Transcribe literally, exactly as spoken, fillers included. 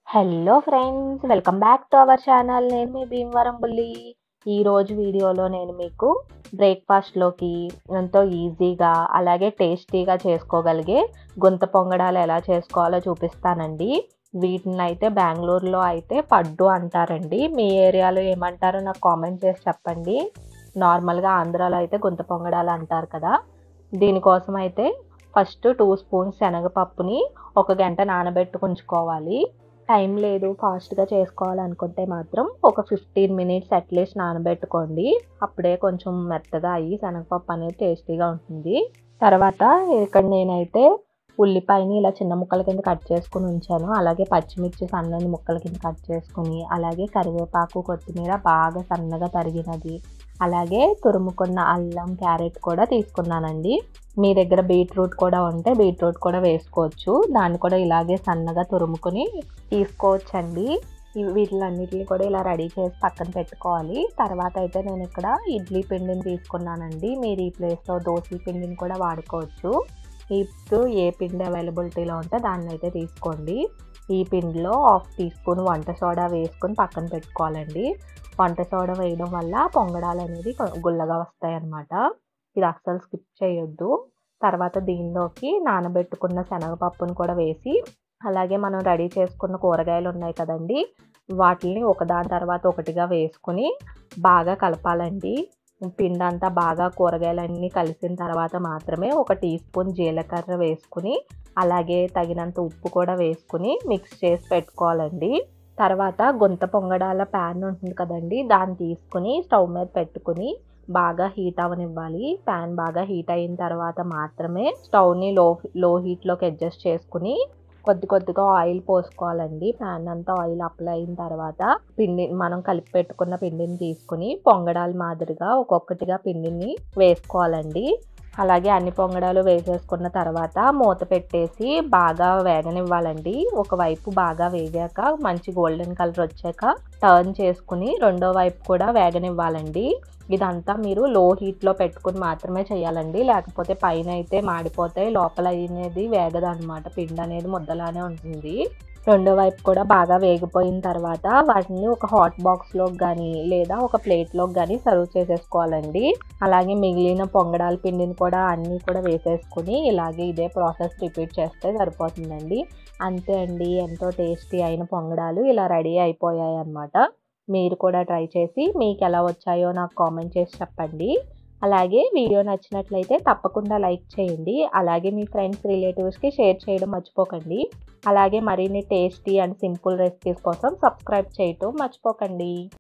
Hello friends, welcome back to our channel. నేను మీ భీమవరం బుల్లి. ఈరోజు వీడియోలో నేను మీకు బ్రేక్ఫాస్ట్లోకి ఎంతో ఈజీగా అలాగే టేస్టీగా చేసుకోగలిగే గుంత పొంగడాలు ఎలా చేసుకోవాలో చూపిస్తానండి. వీటిని అయితే బెంగళూరులో అయితే పడ్డు అంటారండి. మీ ఏరియాలో ఏమంటారో నాకు కామెంట్ చేసి చెప్పండి. నార్మల్గా ఆంధ్రాలో అయితే గుంత పొంగడాలు అంటారు కదా. దీనికోసం అయితే ఫస్ట్ టూ స్పూన్స్ శనగపప్పుని ఒక గంట నానబెట్టుకుంచుకోవాలి. టైం లేదు, ఫాస్ట్గా చేసుకోవాలనుకుంటే మాత్రం ఒక ఫిఫ్టీన్ మినిట్స్ అట్లీస్ట్ నానబెట్టుకోండి. అప్పుడే కొంచెం మెత్తగా అయ్యి శనగపప్పు అనేది టేస్టీగా ఉంటుంది. తర్వాత ఇక్కడ నేనైతే ఉల్లిపాయని ఇలా చిన్న ముక్కల కింద కట్ చేసుకుని ఉంచాను. అలాగే పచ్చిమిర్చి సన్నని ముక్కల కింద కట్ చేసుకుని, అలాగే కరివేపాకు, కొత్తిమీర బాగా సన్నగా తరిగినది, అలాగే తురుముకున్న అల్లం, క్యారెట్ కూడా తీసుకున్నానండి. మీ దగ్గర బీట్రూట్ కూడా ఉంటే బీట్రూట్ కూడా వేసుకోవచ్చు. దాన్ని కూడా ఇలాగే సన్నగా తురుముకుని తీసుకోవచ్చండి. వీటిలన్నిటిని కూడా ఇలా రెడీ చేసి పక్కన పెట్టుకోవాలి. తర్వాత అయితే నేను ఇక్కడ ఇడ్లీ పిండిని తీసుకున్నానండి. మీరు ఈ ప్లేస్లో దోశ పిండిని కూడా వాడుకోవచ్చు. ఇప్పుడు ఏ పిండి అవైలబిలిటీలో ఉంటే దాన్ని అయితే తీసుకోండి. ఈ పిండిలో హాఫ్ టీ స్పూన్ వంట సోడా వేసుకొని పక్కన పెట్టుకోవాలండి. వంట సోడా వేయడం వల్ల పొంగడాలు అనేది గుల్లగా వస్తాయి అన్నమాట. ఇది అస్సలు స్కిప్ చేయొద్దు. తర్వాత దీనిలోకి నానబెట్టుకున్న శనగపప్పును కూడా వేసి, అలాగే మనం రెడీ చేసుకున్న కూరగాయలు ఉన్నాయి కదండి, వాటిని ఒకదాని తర్వాత ఒకటిగా వేసుకుని బాగా కలపాలండి. పిండి అంతా బాగా కూరగాయలన్నీ కలిసిన తర్వాత మాత్రమే ఒక టీ స్పూన్ జీలకర్ర వేసుకుని, అలాగే తగినంత ఉప్పు కూడా వేసుకుని మిక్స్ చేసి పెట్టుకోవాలండి. తర్వాత గుంత పొంగడాల ప్యాన్ ఉంటుంది కదండి, దాన్ని తీసుకుని స్టవ్ మీద పెట్టుకుని బాగా హీట్ అవనివ్వాలి. ప్యాన్ బాగా హీట్ అయిన తర్వాత మాత్రమే స్టవ్ని లో లో హీట్లోకి అడ్జస్ట్ చేసుకుని కొద్ది కొద్దిగా ఆయిల్ పోసుకోవాలండి. ప్యాన్ అంతా ఆయిల్ అప్లై అయిన తర్వాత పిండి మనం కలిపి పెట్టుకున్న పిండిని తీసుకుని పొంగడాల మాదిరిగా ఒక్కొక్కటిగా పిండిని వేసుకోవాలండి. అలాగే అన్ని పొంగడాలు వేసేసుకున్న తర్వాత మూత పెట్టేసి బాగా వేగనివ్వాలండి. ఒకవైపు బాగా వేగాక మంచి గోల్డెన్ కలర్ వచ్చాక టర్న్ చేసుకుని రెండో వైపు కూడా వేగనివ్వాలండి. ఇదంతా మీరు లో హీట్లో పెట్టుకుని మాత్రమే చేయాలండి. లేకపోతే పైన అయితే మాడిపోతాయి, లోపల అనేది వేగదన్నమాట. పిండి అనేది ముద్దలానే ఉంటుంది. రెండో వైపు కూడా బాగా వేగిపోయిన తర్వాత వాటిని ఒక హాట్ బాక్స్లోకి కానీ లేదా ఒక ప్లేట్లోకి కానీ సర్వ్ చేసేసుకోవాలండి. అలాగే మిగిలిన పొంగడాల పిండిని కూడా అన్నీ కూడా వేసేసుకుని ఇలాగే ఇదే ప్రాసెస్ రిపీట్ చేస్తే సరిపోతుందండి. అంతే అండి, ఎంతో టేస్టీ అయిన పొంగడాలు ఇలా రెడీ అయిపోయాయి అన్నమాట. మీరు కూడా ట్రై చేసి మీకు ఎలా వచ్చాయో నాకు కామెంట్ చేసి చెప్పండి. అలాగే వీడియో నచ్చినట్లయితే తప్పకుండా లైక్ చేయండి. అలాగే మీ ఫ్రెండ్స్, రిలేటివ్స్కి షేర్ చేయడం మర్చిపోకండి. అలాగే మరిన్ని టేస్టీ అండ్ సింపుల్ రెసిపీస్ కోసం సబ్స్క్రైబ్ చేయటం మర్చిపోకండి.